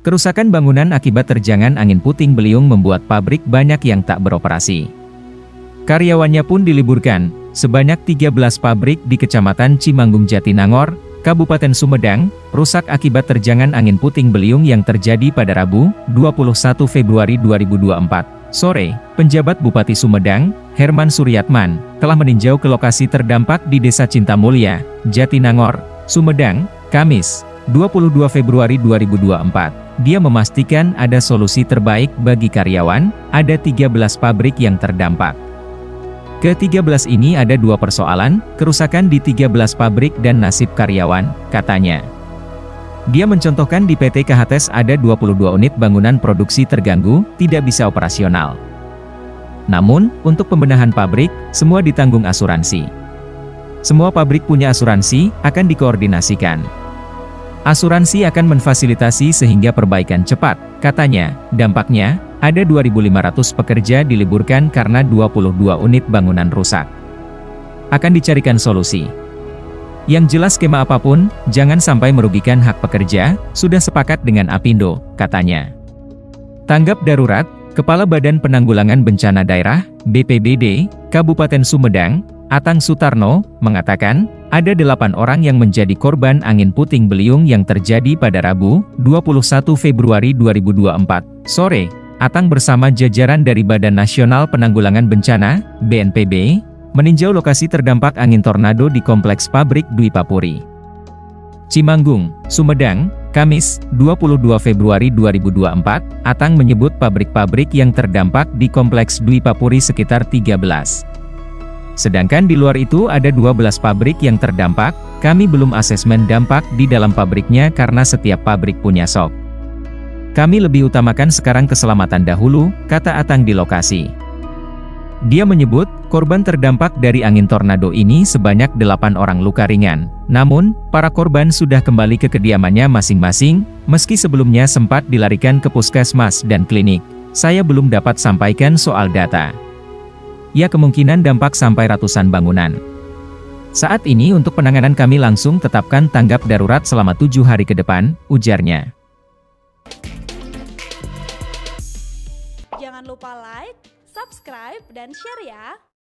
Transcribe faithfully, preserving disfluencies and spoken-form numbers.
Kerusakan bangunan akibat terjangan angin puting beliung membuat pabrik banyak yang tak beroperasi. Karyawannya pun diliburkan. Sebanyak tiga belas pabrik di Kecamatan Cimanggung Jatinangor, Kabupaten Sumedang, rusak akibat terjangan angin puting beliung yang terjadi pada Rabu, dua puluh satu Februari dua ribu dua puluh empat, sore. Penjabat Bupati Sumedang, Herman Suryatman, telah meninjau ke lokasi terdampak di Desa Cintamulya, Jatinangor, Sumedang, Kamis, dua puluh dua Februari dua ribu dua puluh empat. Dia memastikan ada solusi terbaik bagi karyawan, ada tiga belas pabrik yang terdampak. Ke tiga belas ini ada dua persoalan, kerusakan di tiga belas pabrik dan nasib karyawan, katanya. Dia mencontohkan di P T K H T S ada dua puluh dua unit bangunan produksi terganggu, tidak bisa operasional. Namun, untuk pembenahan pabrik, semua ditanggung asuransi. Semua pabrik punya asuransi, akan dikoordinasikan. Asuransi akan memfasilitasi sehingga perbaikan cepat, katanya. Dampaknya, ada dua ribu lima ratus pekerja diliburkan karena dua puluh dua unit bangunan rusak. Akan dicarikan solusi. Yang jelas skema apapun, jangan sampai merugikan hak pekerja, sudah sepakat dengan Apindo, katanya. Tanggap darurat, Kepala Badan Penanggulangan Bencana Daerah, B P B D, Kabupaten Sumedang, Atang Sutarno, mengatakan, ada delapan orang yang menjadi korban angin puting beliung yang terjadi pada Rabu, dua puluh satu Februari dua ribu dua puluh empat, sore. Atang bersama jajaran dari Badan Nasional Penanggulangan Bencana, B N P B, meninjau lokasi terdampak angin tornado di Kompleks Pabrik Dwi Papuri, Cimanggung, Sumedang, Kamis, dua puluh dua Februari dua ribu dua puluh empat. Atang menyebut pabrik-pabrik yang terdampak di Kompleks Dwi Papuri sekitar tiga belas. Sedangkan di luar itu ada dua belas pabrik yang terdampak. Kami belum asesmen dampak di dalam pabriknya karena setiap pabrik punya S O P. Kami lebih utamakan sekarang keselamatan dahulu, kata Atang di lokasi. Dia menyebut, korban terdampak dari angin tornado ini sebanyak delapan orang luka ringan. Namun, para korban sudah kembali ke kediamannya masing-masing, meski sebelumnya sempat dilarikan ke puskesmas dan klinik. Saya belum dapat sampaikan soal data. Ya, kemungkinan dampak sampai ratusan bangunan. Saat ini untuk penanganan kami langsung tetapkan tanggap darurat selama tujuh hari ke depan, ujarnya. Jangan lupa like, subscribe, dan share ya!